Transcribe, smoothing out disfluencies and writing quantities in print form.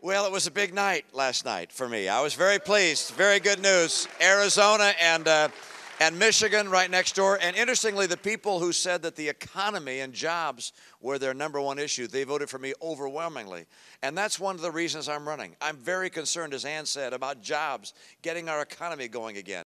Well, it was a big night last night for me. I was very pleased. Very good news. Arizona and Michigan right next door. And interestingly, the people who said that the economy and jobs were their number one issue, they voted for me overwhelmingly. And that's one of the reasons I'm running. I'm very concerned, as Ann said, about jobs, getting our economy going again.